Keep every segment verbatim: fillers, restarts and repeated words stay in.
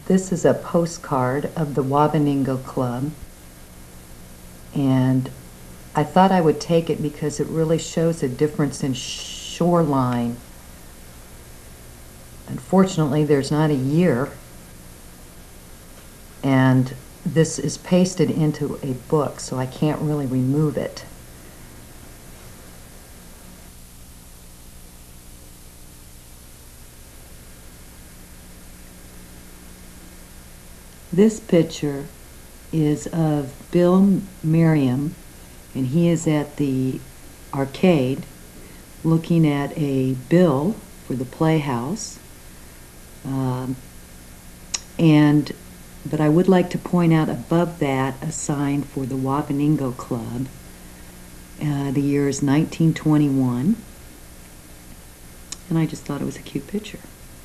This is a postcard of the Wabaningo Club, and I thought I would take it because it really shows a difference in shoreline. Unfortunately, there's not a year, and this is pasted into a book, so I can't really remove it. This picture is of Bill Merriam, and he is at the arcade looking at a bill for the Playhouse. Um, and but I would like to point out above that a sign for the Wabaningo Club. Uh, the year is nineteen twenty-one, and I just thought it was a cute picture.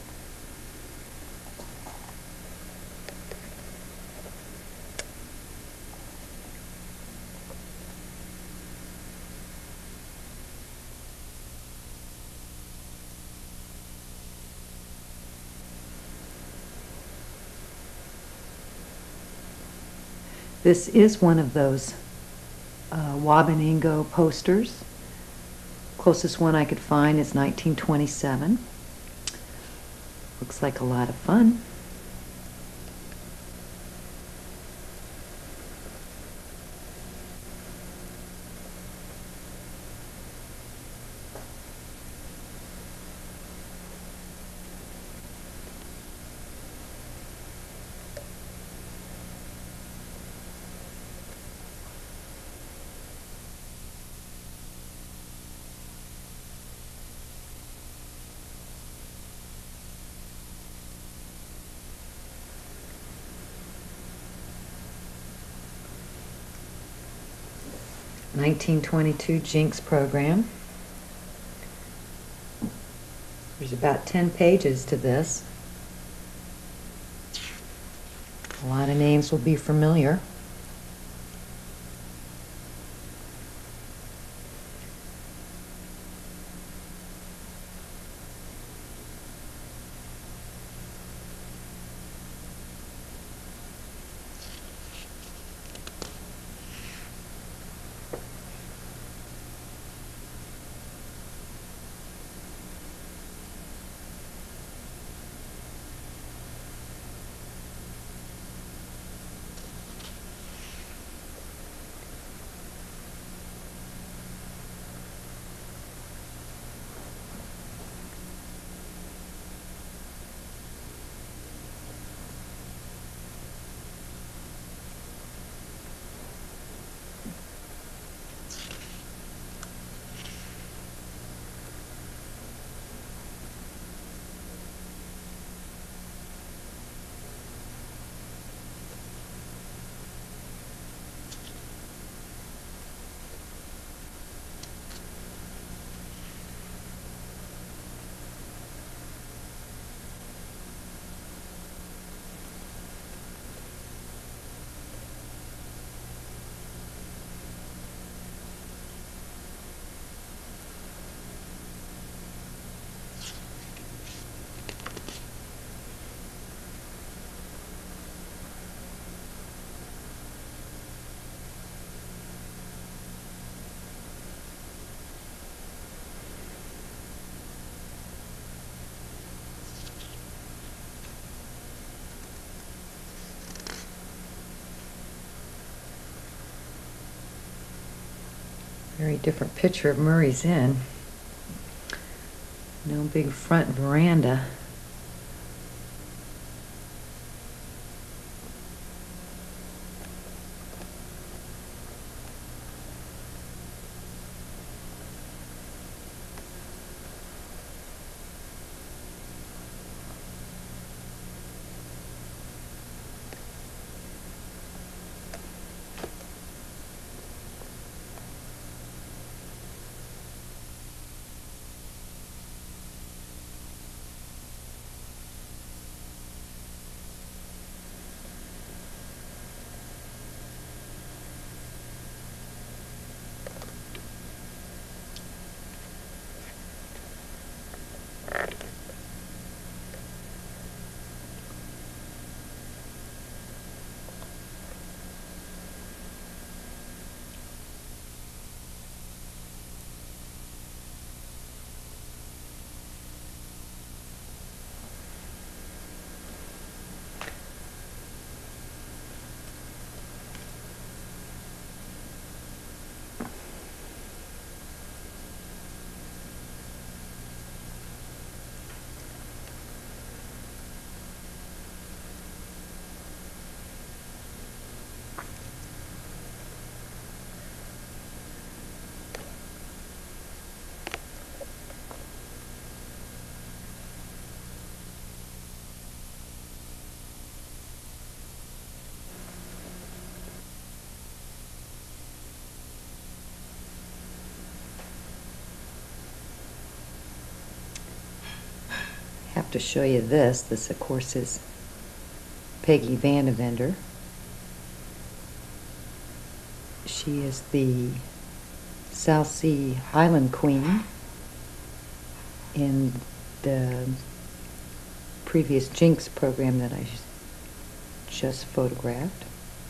This is one of those uh, Wabaningo posters. Closest one I could find is nineteen twenty-seven. Looks like a lot of fun. nineteen twenty-two Jinx program. There's about ten pages to this. A lot of names will be familiar. Very different picture of Murray's Inn. No big front veranda. have to show you this. This, of course, is Peggy Vandevender. She is the South Sea Highland Queen in the previous Jinx program that I just photographed.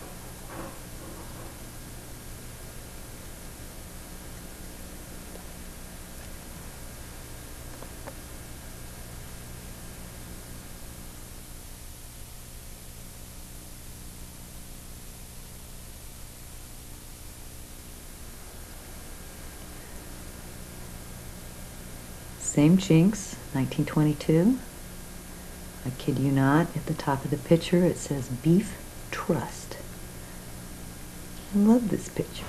Same Jinx, nineteen twenty-two. I kid you not, at the top of the picture it says Beef Trust. I love this picture.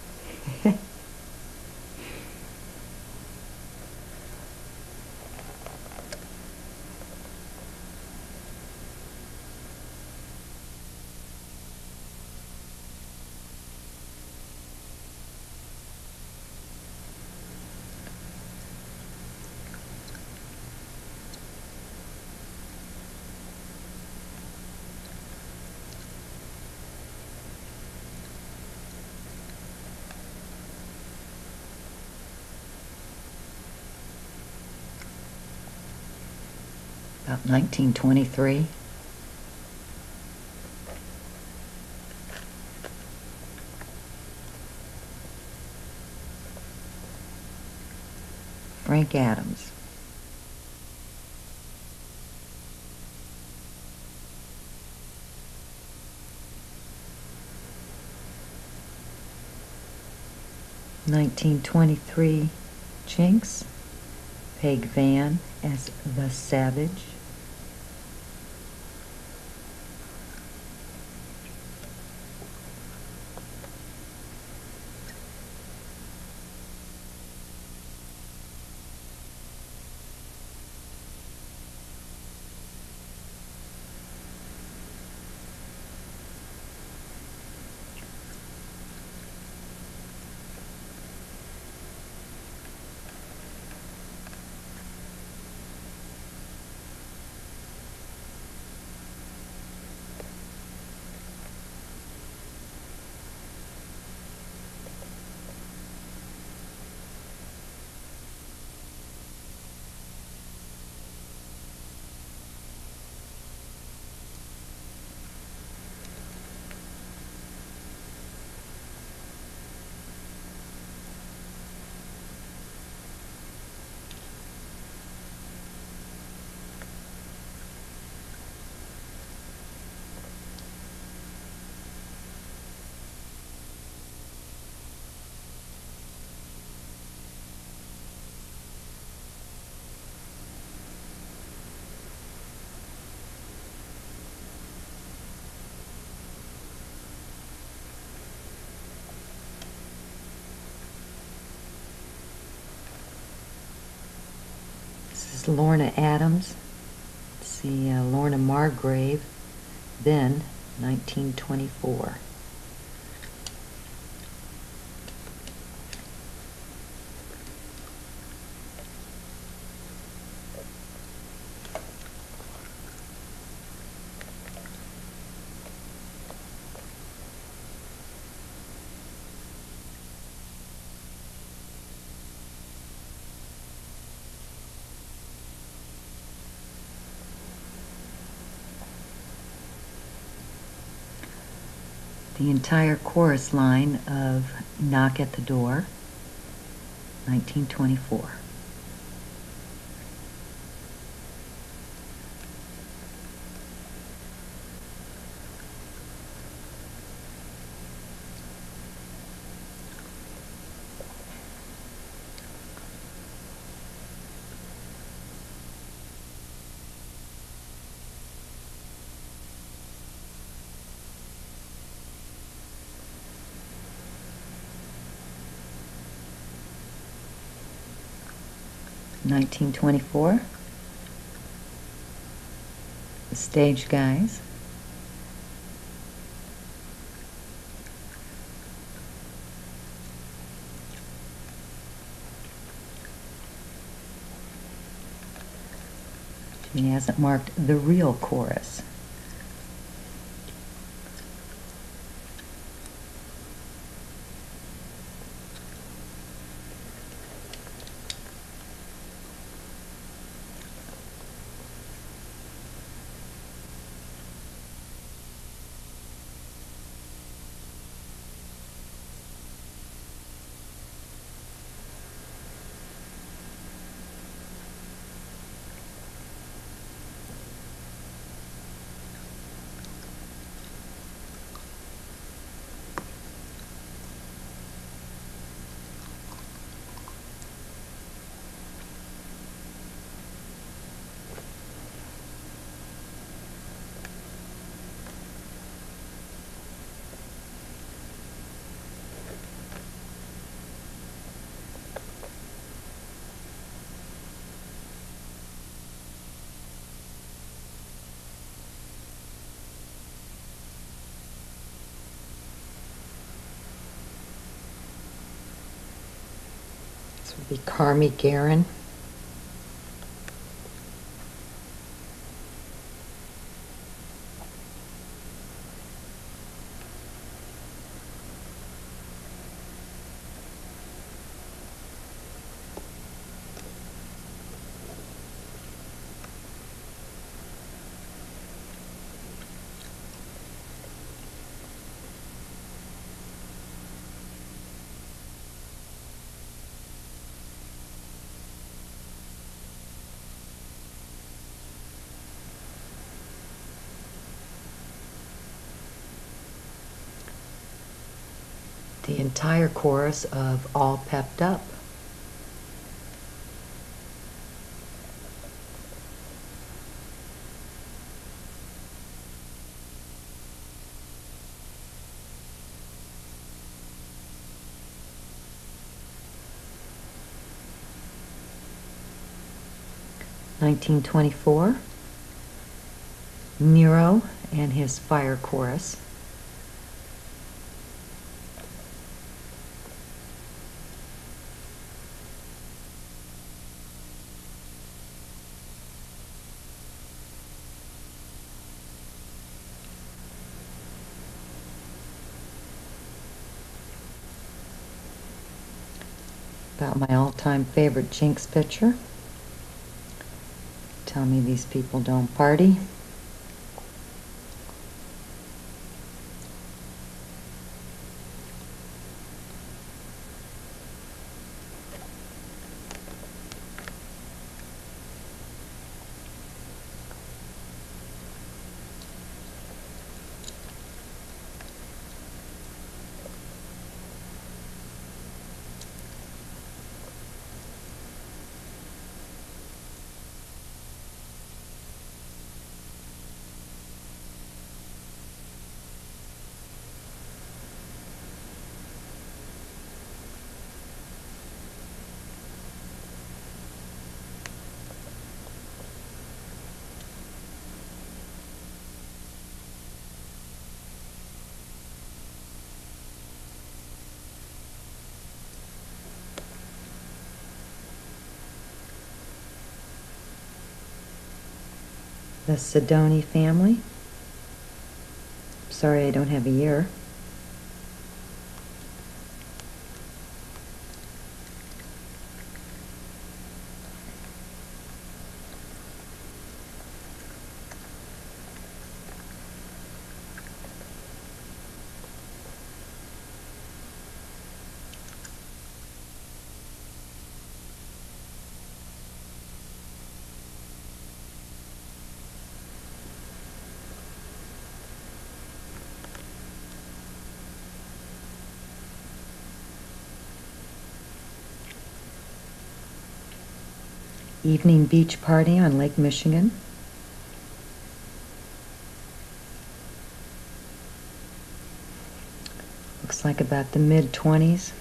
About nineteen twenty-three. Frank Adams. nineteen twenty-three Jinx. Peg Van as the Savage. This is Lorna Adams. Let's see, uh, Lorna Margrave, then nineteen twenty-four. The entire chorus line of Knock at the Door, nineteen twenty-four. nineteen twenty-four, The Stage Guys. He hasn't marked the real chorus. This would be Carmi Guerin. The entire chorus of All Pepped Up. nineteen twenty-four, Nero and his Fire Chorus. About my all-time favorite Jinx picture. Tell me these people don't party. The Sidoni family. Sorry I don't have a year. Evening beach party on Lake Michigan. Looks like about the mid twenties.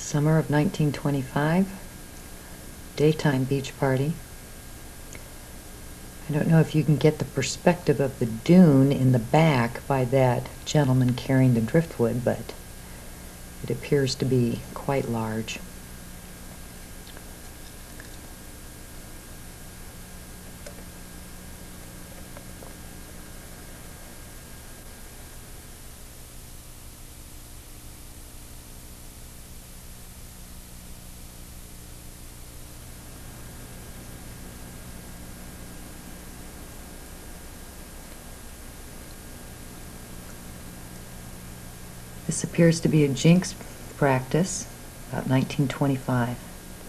Summer of nineteen twenty-five, daytime beach party. I don't know if you can get the perspective of the dune in the back by that gentleman carrying the driftwood, but it appears to be quite large. This appears to be a jinx practice, about nineteen twenty-five.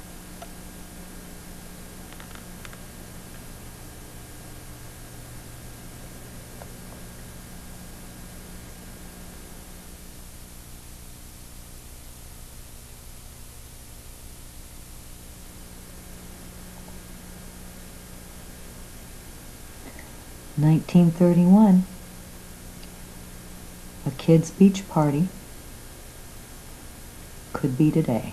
nineteen thirty-one. A kid's beach party could be today.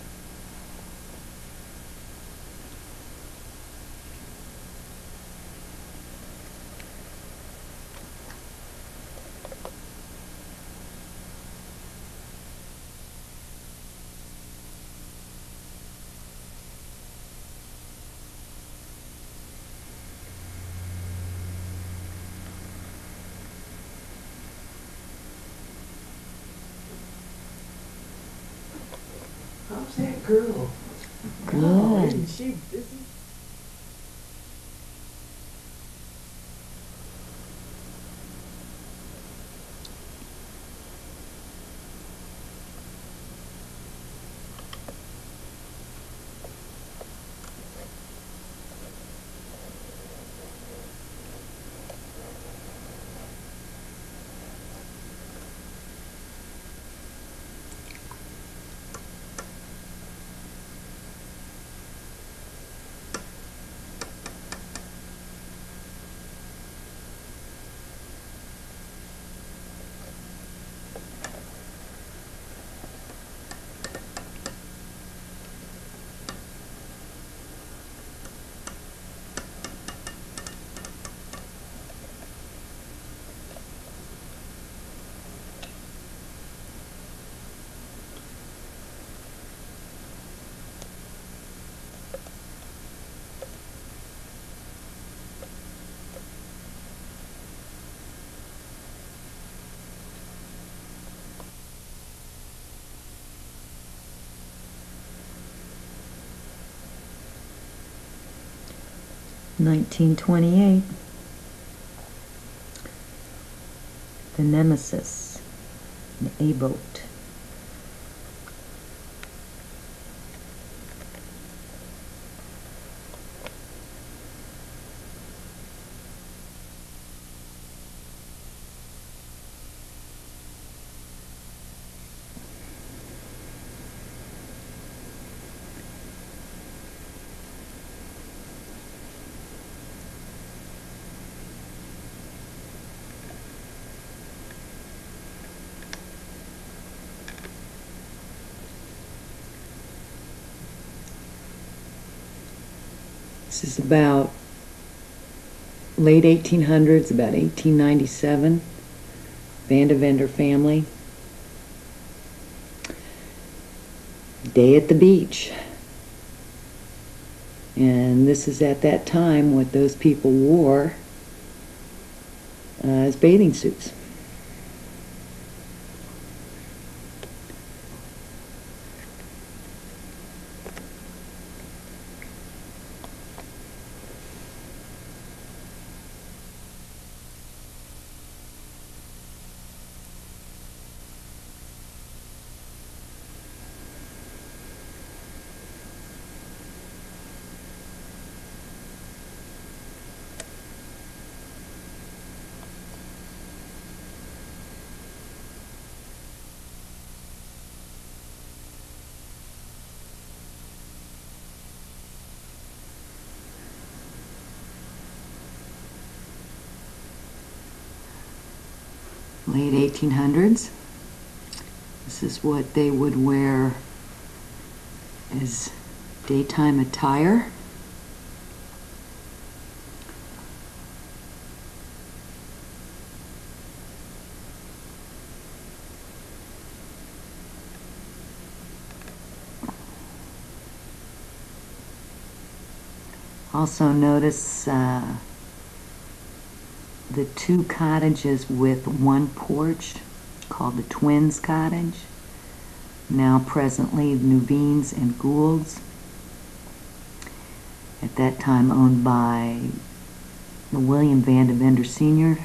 How's that girl? Good. Oh, isn't she busy? nineteen twenty-eight. The Nemesis, an A-boat. This is about late eighteen hundreds, about eighteen ninety-seven. Vandevender family. Day at the beach. And this is at that time what those people wore uh, as bathing suits. Late eighteen hundreds. This is what they would wear is daytime attire. Also notice uh, the two cottages with one porch called the Twins Cottage, now presently Nuveen's and Gould's, at that time owned by the William Van Devender Senior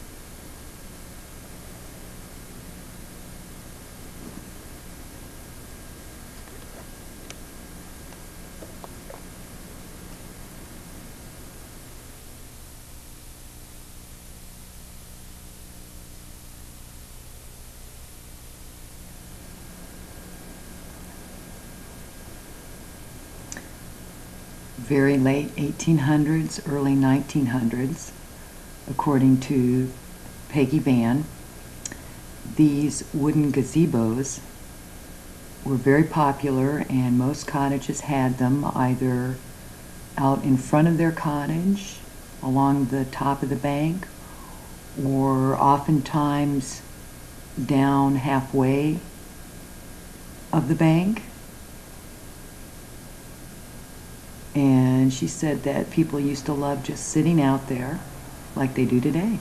Very late eighteen hundreds, early nineteen hundreds, according to Peggy Van. These wooden gazebos were very popular, and most cottages had them either out in front of their cottage, along the top of the bank, or oftentimes down halfway of the bank. And she said that people used to love just sitting out there like they do today.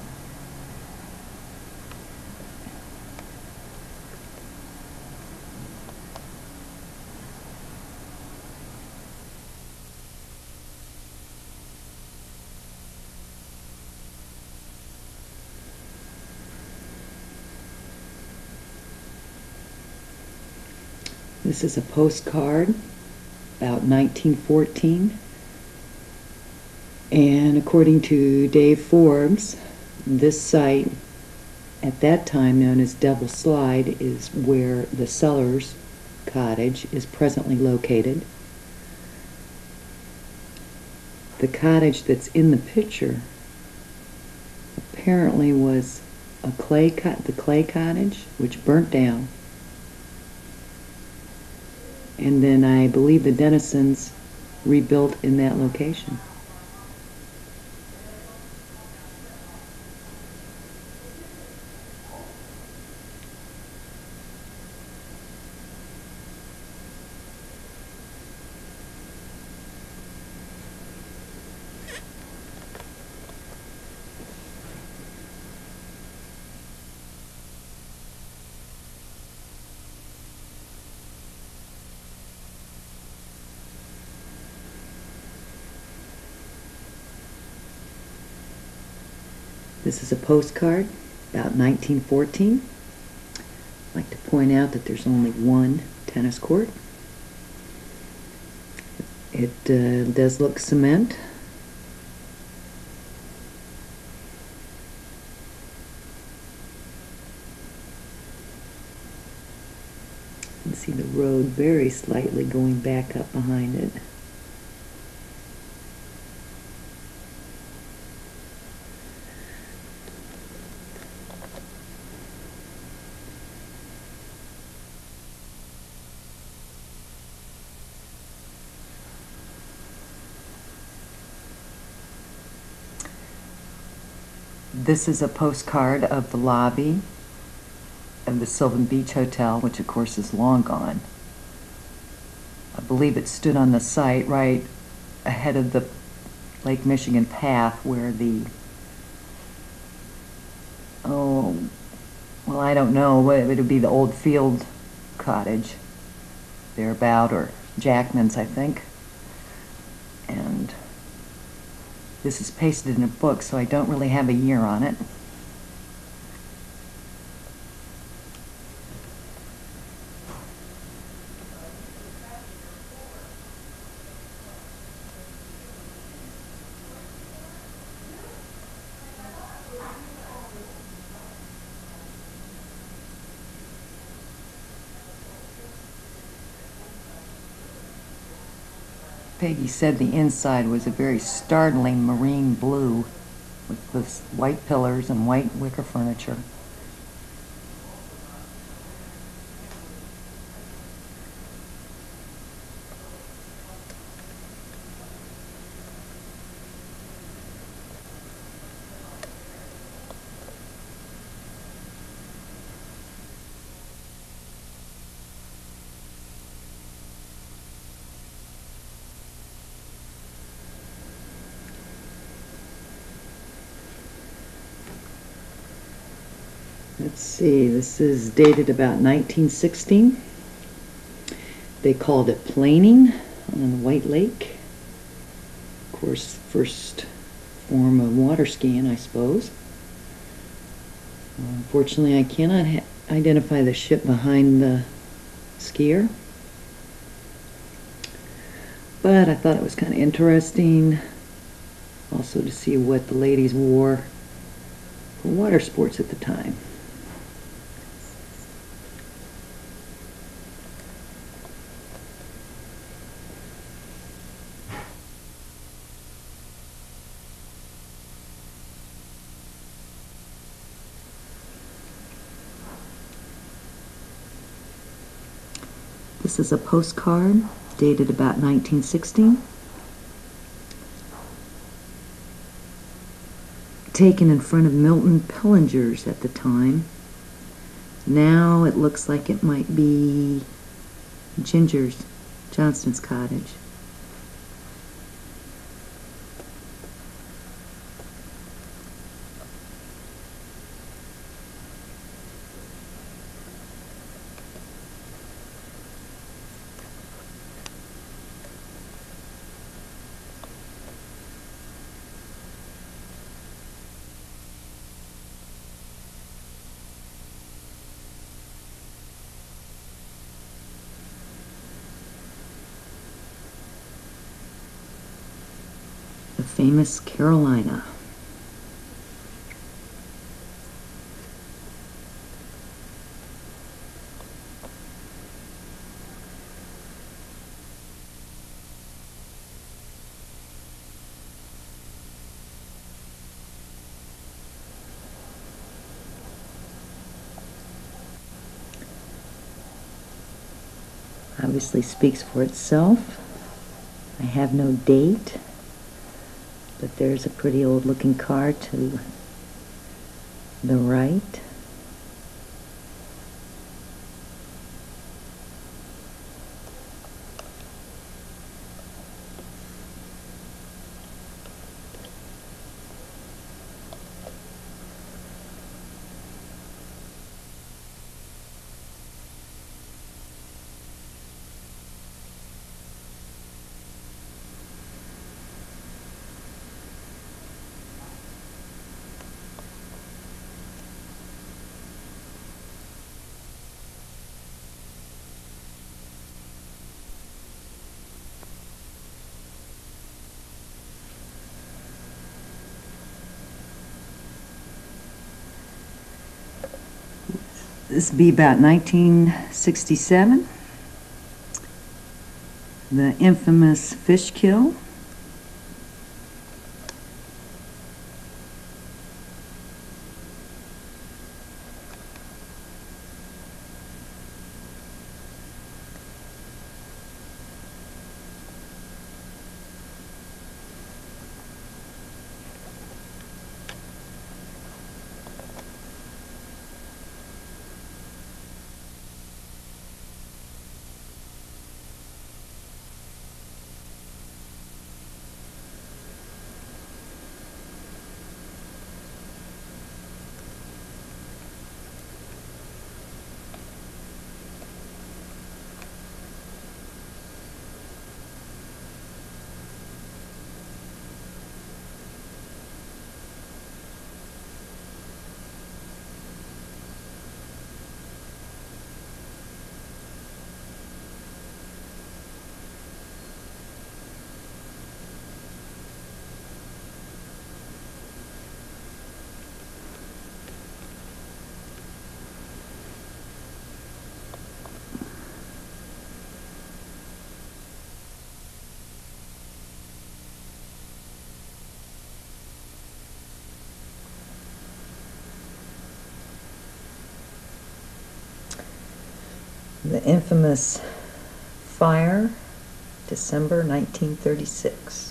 This is a postcard about nineteen fourteen, and according to Dave Forbes, this site, at that time known as Devil Slide, is where the Sellers cottage is presently located. The cottage that's in the picture apparently was a clay cot the clay cottage, which burnt down. And then I believe the Dennisons rebuilt in that location. This is a postcard about nineteen fourteen. I'd like to point out that there's only one tennis court. It uh, does look cement. You can see the road very slightly going back up behind it. This is a postcard of the lobby of the Sylvan Beach Hotel, which of course is long gone. I believe it stood on the site right ahead of the Lake Michigan path where the, oh, well, I don't know, it would be the old Field Cottage thereabout, or Jackman's, I think. And this is pasted in a book, so I don't really have a year on it. Peggy said the inside was a very startling marine blue with the white pillars and white wicker furniture. Let's see, this is dated about nineteen sixteen. They called it planing on White Lake. Of course, first form of water skiing, I suppose. Unfortunately, I cannot ha identify the ship behind the skier. But I thought it was kind of interesting also to see what the ladies wore for water sports at the time. This is a postcard dated about nineteen sixty. Taken in front of Milton Pillinger's at the time. Now it looks like it might be Ginger's, Johnston's cottage. The famous Carolina. Obviously speaks for itself. I have no date, but there's a pretty old looking car to the right. This would be about nineteen sixty-seven. The infamous Fishkill. The infamous fire, December nineteen thirty-six.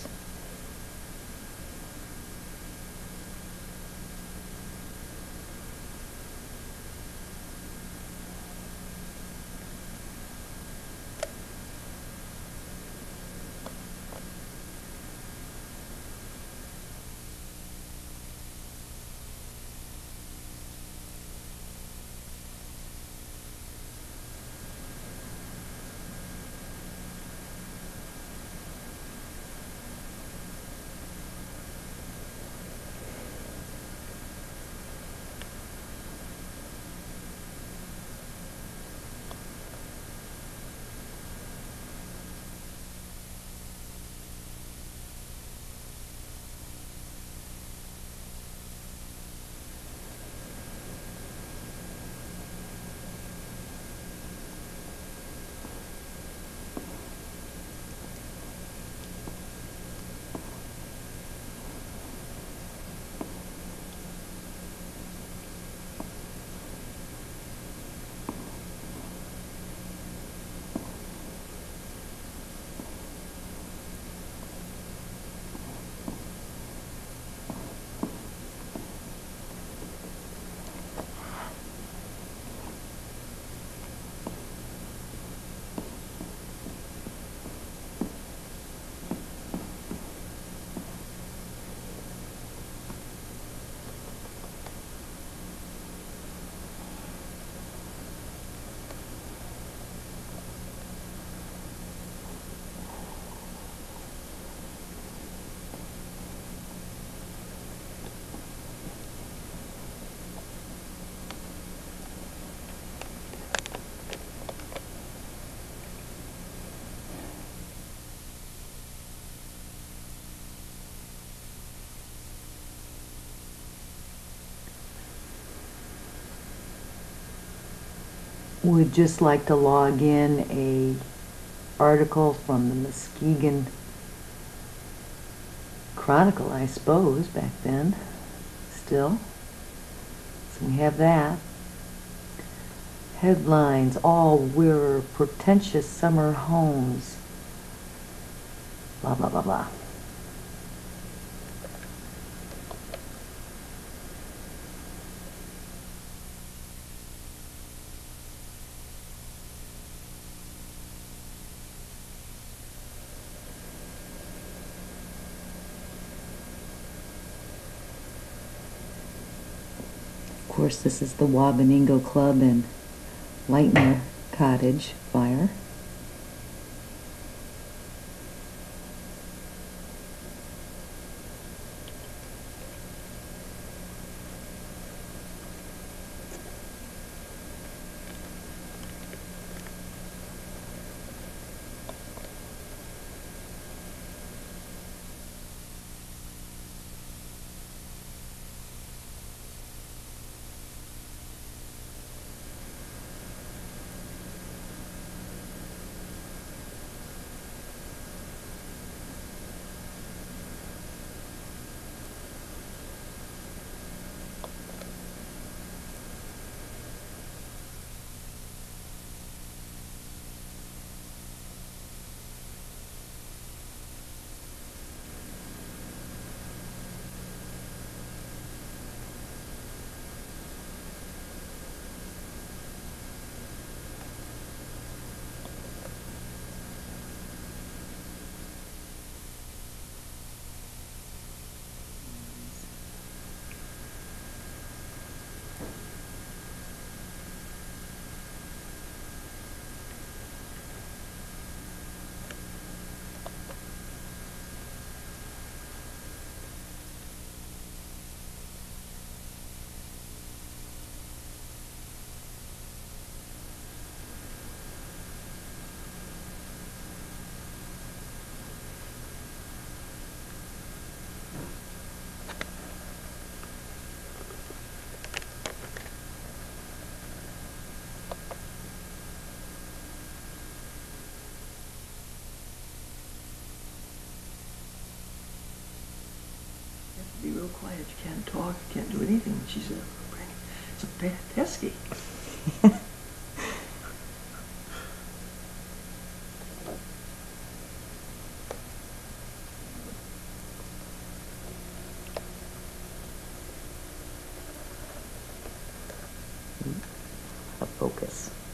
would just like to log in a article from the Muskegon Chronicle, I suppose, back then, still. So we have that. Headlines, all were pretentious summer homes. Blah, blah, blah, blah. Of course, this is the Wabaningo Club and Lightner Cottage fire. Be real quiet. You can't talk. You can't do anything. She's a, it's a pe- pesky. A focus.